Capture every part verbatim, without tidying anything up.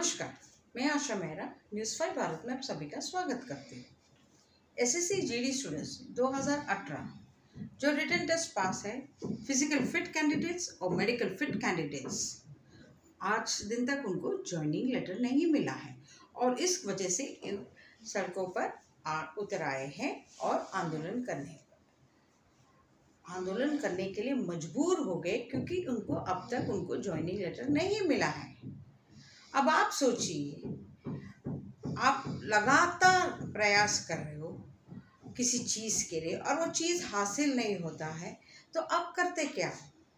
नमस्कार, मैं Asha Mehra news five Bharat में आप सभी का स्वागत करती हूँ। एसएससी जीडी स्टूडेंट्स दो हज़ार अठारह जो रिटन टेस्ट पास है, फिजिकल फिट कैंडिडेट्स और मेडिकल फिट कैंडिडेट्स, आज दिन तक उनको ज्वाइनिंग लेटर नहीं मिला है और इस वजह से इन सड़कों पर आ, उतर आए हैं और आंदोलन करने आंदोलन करने के लिए मजबूर हो गए क्योंकि उनको अब तक उनको ज्वाइनिंग लेटर नहीं मिला है। अब आप सोचिए, आप लगातार प्रयास कर रहे हो किसी चीज़ के लिए और वो चीज़ हासिल नहीं होता है, तो अब करते क्या?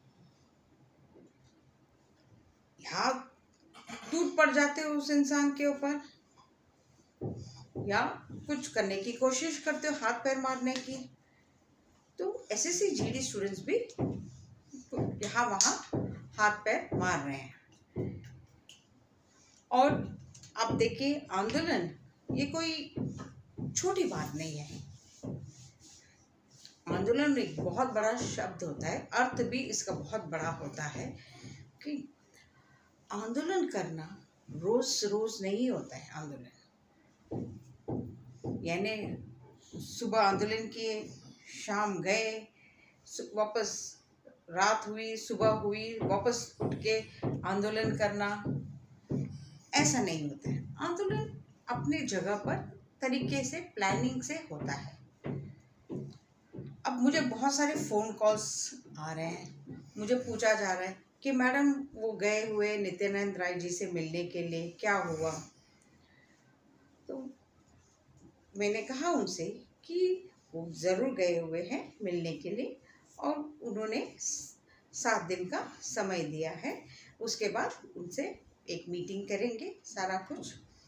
या टूट पड़ जाते हो उस इंसान के ऊपर, या कुछ करने की कोशिश करते हो हाथ पैर मारने की। तो एसएससी जीडी स्टूडेंट्स भी यहाँ वहाँ हाथ पैर मार रहे हैं। और आप देखिए, आंदोलन ये कोई छोटी बात नहीं है। आंदोलन एक बहुत बड़ा शब्द होता है, अर्थ भी इसका बहुत बड़ा होता है कि आंदोलन करना रोज रोज नहीं होता है। आंदोलन यानी सुबह आंदोलन किए, शाम गए, वापस रात हुई, सुबह हुई, वापस उठ के आंदोलन करना, ऐसा नहीं होता है। आंदोलन अपनी जगह पर तरीके से प्लानिंग से होता है। अब मुझे बहुत सारे फ़ोन कॉल्स आ रहे हैं, मुझे पूछा जा रहा है कि मैडम वो गए हुए नित्यानंद राय जी से मिलने के लिए क्या हुआ? तो मैंने कहा उनसे कि वो ज़रूर गए हुए हैं मिलने के लिए और उन्होंने सात दिन का समय दिया है। उसके बाद उनसे एक मीटिंग करेंगे, सारा कुछ।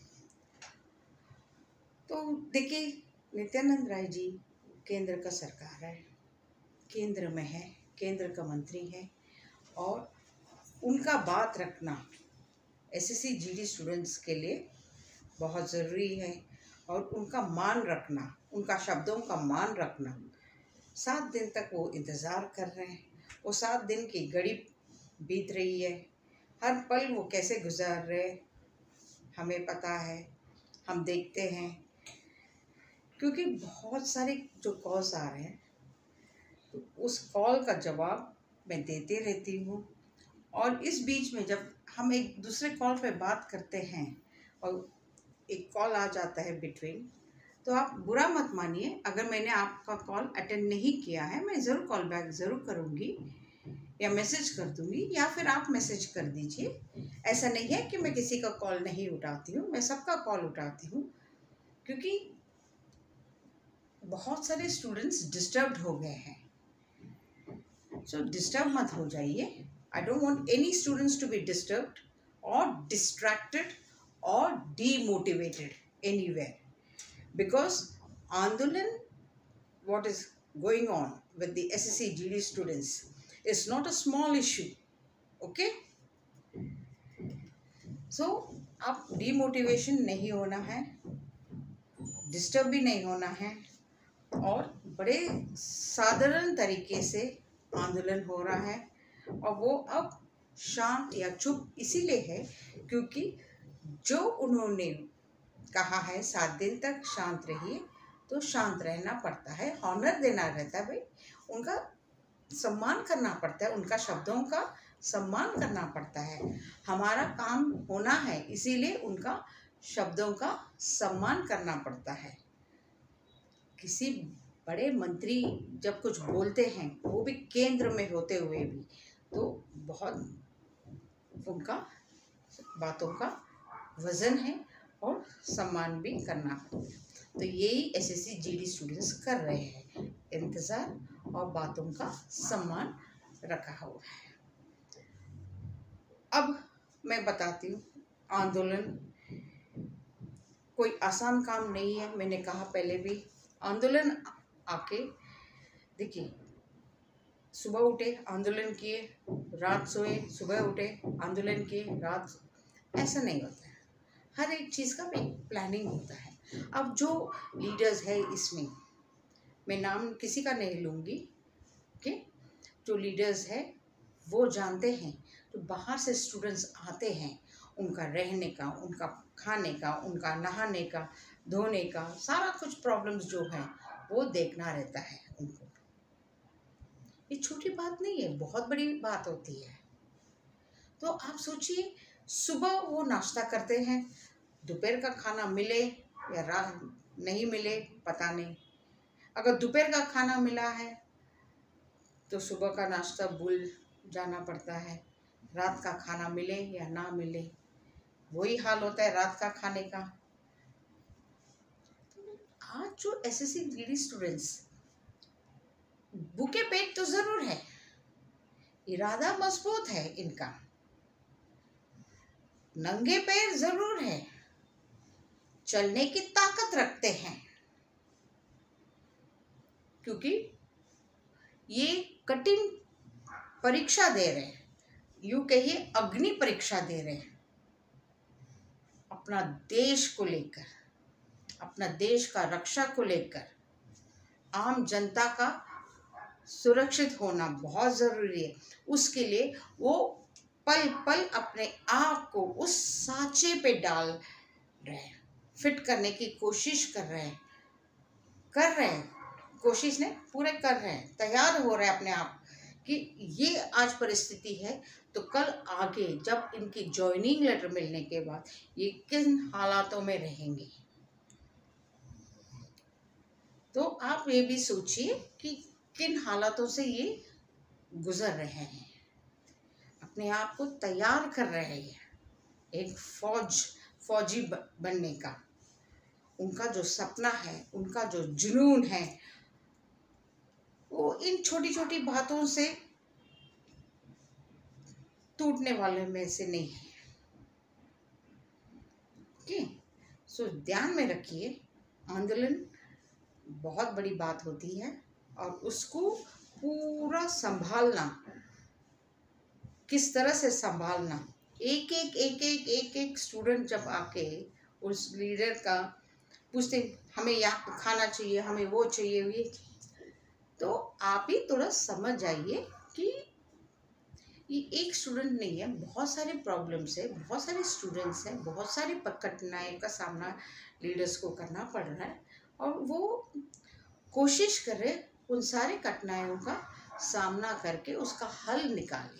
तो देखिए, नित्यानंद राय जी केंद्र का सरकार है, केंद्र में है, केंद्र का मंत्री है और उनका बात रखना एसएससी जीडी स्टूडेंट्स के लिए बहुत ज़रूरी है और उनका मान रखना, उनका शब्दों का मान रखना। सात दिन तक वो इंतज़ार कर रहे हैं, वो सात दिन की घड़ी बीत रही है, हर पल वो कैसे गुजार रहे हमें पता है, हम देखते हैं, क्योंकि बहुत सारे जो कॉल्स आ रहे हैं तो उस कॉल का जवाब मैं देते रहती हूँ। और इस बीच में जब हम एक दूसरे कॉल पे बात करते हैं और एक कॉल आ जाता है बिटवीन, तो आप बुरा मत मानिए अगर मैंने आपका कॉल अटेंड नहीं किया है। मैं ज़रूर कॉल बैक ज़रूर करूँगी या मैसेज कर दूँगी, या फिर आप मैसेज कर दीजिए। ऐसा नहीं है कि मैं किसी का कॉल नहीं उठाती हूँ, मैं सबका कॉल उठाती हूँ, क्योंकि बहुत सारे स्टूडेंट्स डिस्टर्ब्ड हो गए हैं। सो डिस्टर्ब मत हो जाइए। I don't want any students to be disturbed और डिस्ट्रैक्टेड और डीमोटिवेटेड एनीवेयर, बिकॉज आंदोलन what is going on with the S S C G D students is not a small issue, okay? So आप demotivation नहीं होना है, disturb भी नहीं होना है और बड़े साधारण तरीके से आंदोलन हो रहा है। और वो अब शांत या चुप इसीलिए है क्योंकि जो उन्होंने कहा है सात दिन तक शांत रहिए, तो शांत रहना पड़ता है, ऑनर देना रहता है भाई, उनका सम्मान करना पड़ता है, उनका शब्दों का सम्मान करना पड़ता है। हमारा काम होना है, इसीलिए उनका शब्दों का सम्मान करना पड़ता है। किसी बड़े मंत्री जब कुछ बोलते हैं, वो भी केंद्र में होते हुए भी, तो बहुत उनका बातों का वज़न है और सम्मान भी करना पड़ता है। तो यही एसएससी जीडी स्टूडेंट्स कर रहे हैं, इंतज़ार और बातों का सम्मान रखा हुआ है। अब मैं बताती हूँ, आंदोलन कोई आसान काम नहीं है। मैंने कहा पहले भी, आंदोलन आके देखिए, सुबह उठे आंदोलन किए, रात सोए, सुबह उठे आंदोलन किए, रात, ऐसा नहीं होता है। हर एक चीज़ का एक प्लानिंग होता है। अब जो लीडर्स है, इसमें मैं नाम किसी का नहीं लूँगी, ओके? जो लीडर्स है वो जानते हैं, तो बाहर से स्टूडेंट्स आते हैं उनका रहने का, उनका खाने का, उनका नहाने का, धोने का, सारा कुछ प्रॉब्लम्स जो है वो देखना रहता है उनको। ये छोटी बात नहीं है, बहुत बड़ी बात होती है। तो आप सोचिए, सुबह वो नाश्ता करते हैं, दोपहर का खाना मिले या रात नहीं मिले पता नहीं। अगर दोपहर का खाना मिला है तो सुबह का नाश्ता भूल जाना पड़ता है, रात का खाना मिले या ना मिले वही हाल होता है रात का खाने का। आज जो एसएससी जीडी स्टूडेंट्स, भूखे पेट तो जरूर है, इरादा मजबूत है इनका, नंगे पैर जरूर है, चलने की ताकत रखते हैं, क्योंकि ये कठिन परीक्षा दे रहे हैं, यूं कहिए अग्नि परीक्षा दे रहे हैं अपना देश को लेकर, अपना देश का रक्षा को लेकर। आम जनता का सुरक्षित होना बहुत ज़रूरी है। उसके लिए वो पल पल अपने आप को उस सांचे पे डाल रहे हैं, फिट करने की कोशिश कर रहे हैं कर रहे हैं कोशिश ने पूरे कर रहे हैं, तैयार हो रहे हैं अपने आप कि ये आज परिस्थिति है तो कल आगे जब इनकी ज्वाइनिंग लेटर मिलने के बाद ये किन हालातों में रहेंगे। तो आप ये भी सोचिए कि किन हालातों से ये गुजर रहे हैं, अपने आप को तैयार कर रहे हैं एक फौज फौजी बनने का। उनका जो सपना है, उनका जो जुनून है, वो इन छोटी छोटी बातों से टूटने वाले में से नहीं है। ओके, सो ध्यान में रखिए, आंदोलन बहुत बड़ी बात होती है और उसको पूरा संभालना, किस तरह से संभालना, एक एक एक एक एक एक स्टूडेंट जब आके उस लीडर का पूछते हमें यहाँ खाना चाहिए, हमें वो चाहिए, ये, तो आप ही थोड़ा समझ जाइए कि ये एक स्टूडेंट नहीं है, बहुत सारे प्रॉब्लम्स है, बहुत सारे स्टूडेंट्स हैं, बहुत सारी कठिनाइयों का सामना लीडर्स को करना पड़ रहा है और वो कोशिश कर रहे उन सारे कठिनाइयों का सामना करके उसका हल निकाले।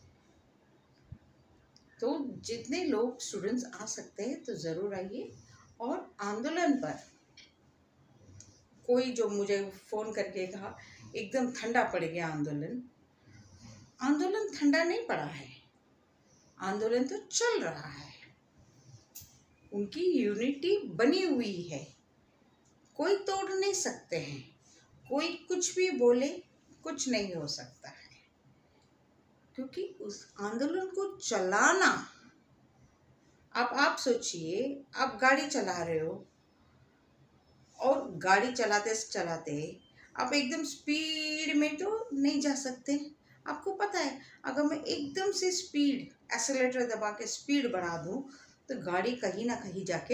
तो जितने लोग स्टूडेंट्स आ सकते हैं तो ज़रूर आइए। और आंदोलन पर कोई जो मुझे फ़ोन करके कहा एकदम ठंडा पड़ गया आंदोलन, आंदोलन ठंडा नहीं पड़ा है, आंदोलन तो चल रहा है, उनकी यूनिटी बनी हुई है, कोई तोड़ नहीं सकते हैं, कोई कुछ भी बोले कुछ नहीं हो सकता है, क्योंकि उस आंदोलन को चलाना। अब आप सोचिए, आप गाड़ी चला रहे हो और गाड़ी चलाते चलाते आप एकदम स्पीड में तो नहीं जा सकते। आपको पता है अगर मैं एकदम से स्पीड एक्सेलेरेटर दबा के स्पीड बढ़ा दूं तो गाड़ी कहीं ना कहीं जाके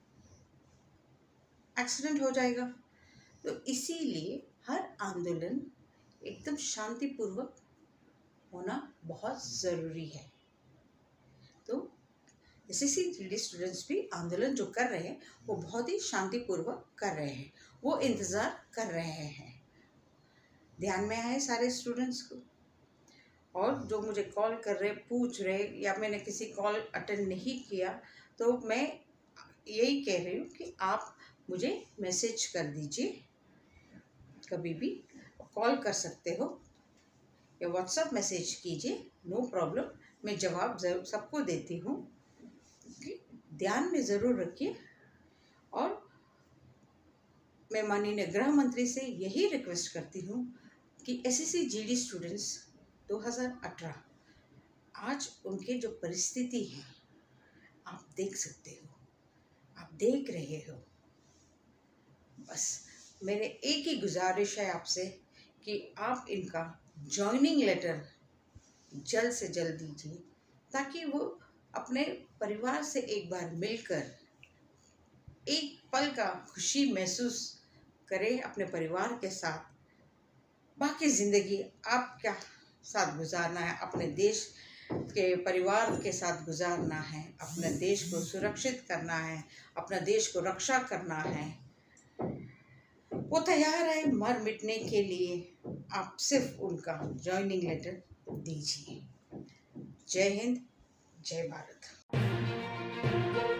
एक्सीडेंट हो जाएगा। तो इसीलिए हर आंदोलन एकदम शांतिपूर्वक होना बहुत ज़रूरी है। तो एसएससी जीडी स्टूडेंट्स भी आंदोलन जो कर रहे हैं वो बहुत ही शांतिपूर्वक कर रहे हैं, वो इंतज़ार कर रहे हैं। ध्यान में आए सारे स्टूडेंट्स को। और जो मुझे कॉल कर रहे, पूछ रहे, या मैंने किसी कॉल अटेंड नहीं किया तो मैं यही कह रही हूँ कि आप मुझे मैसेज कर दीजिए, कभी भी कॉल कर सकते हो या व्हाट्सएप मैसेज कीजिए, नो प्रॉब्लम, मैं जवाब ज़रूर सबको देती हूँ। ध्यान में ज़रूर रखिए। और मैं माननीय गृह मंत्री से यही रिक्वेस्ट करती हूँ कि एसएससी जीडी स्टूडेंट्स दो हज़ार अठारह आज उनके जो परिस्थिति है आप देख सकते हो, आप देख रहे हो। बस मेरे एक ही गुजारिश है आपसे कि आप इनका जॉइनिंग लेटर जल्द से जल्द दीजिए, ताकि वो अपने परिवार से एक बार मिलकर एक पल का खुशी महसूस करें अपने परिवार के साथ। बाकी ज़िंदगी आप क्या साथ गुजारना है, अपने देश के परिवार के साथ गुजारना है, अपने देश को सुरक्षित करना है, अपना देश को रक्षा करना है, वो तैयार है मर मिटने के लिए। आप सिर्फ उनका ज्वाइनिंग लेटर दीजिए। जय हिंद, जय भारत।